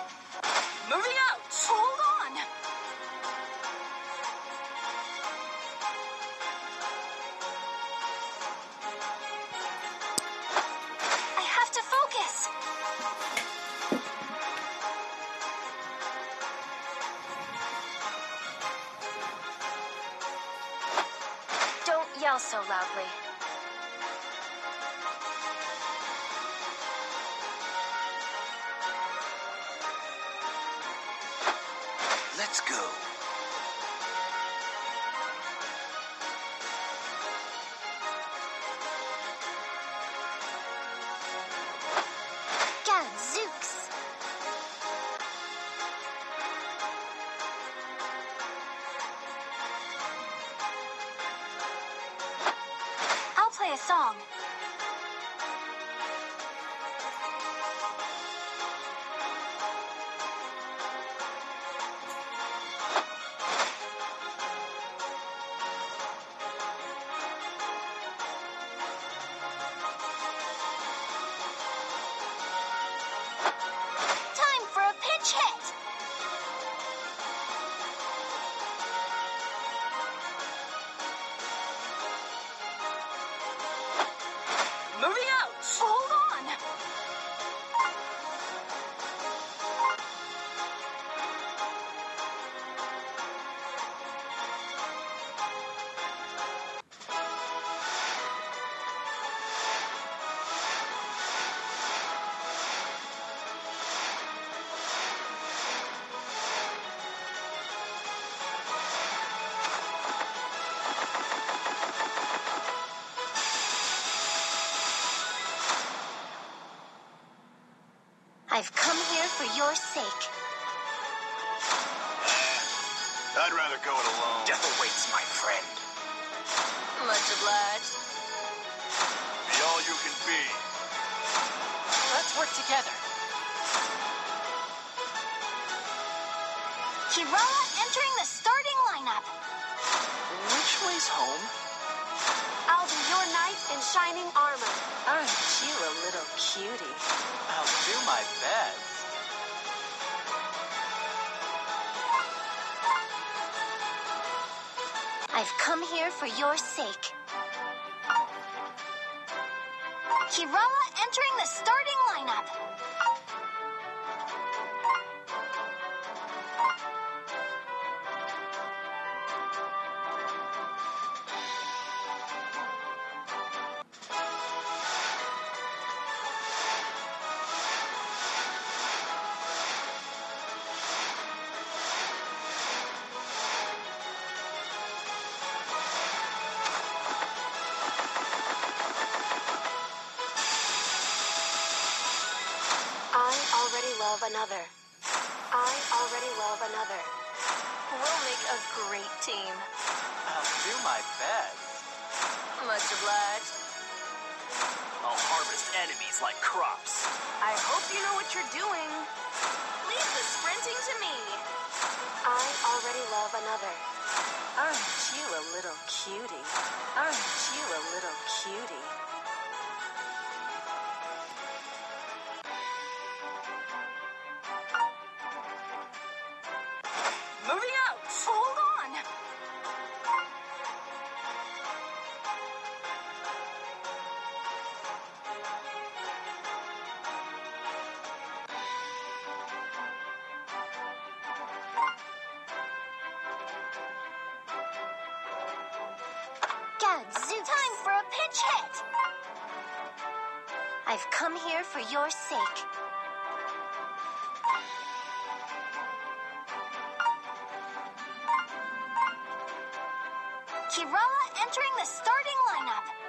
Moving out! Hold on! I have to focus! Don't yell so loudly. Let's go. Gadzooks! I'll play a song. Time for a pitch hit! Moving out! Hold on! I've come here for your sake. I'd rather go it alone. Death awaits, my friend. Much obliged. Be all you can be. Let's work together. Kirara entering the starting lineup. Which way's home? I'll be your knight in shining armor. Aren't you a little cutie? I'll do my best. I've come here for your sake. Kirara entering the starting lineup. I already love another. I already love another. We'll make a great team. I'll do my best. Much obliged. I'll harvest enemies like crops. I hope you know what you're doing. Leave the sprinting to me. I already love another. Aren't you a little cutie? Aren't you a little cutie? Moving out! Hold on! Gadzooks! Time for a pitch hit! I've come here for your sake. Kirara entering the starting lineup.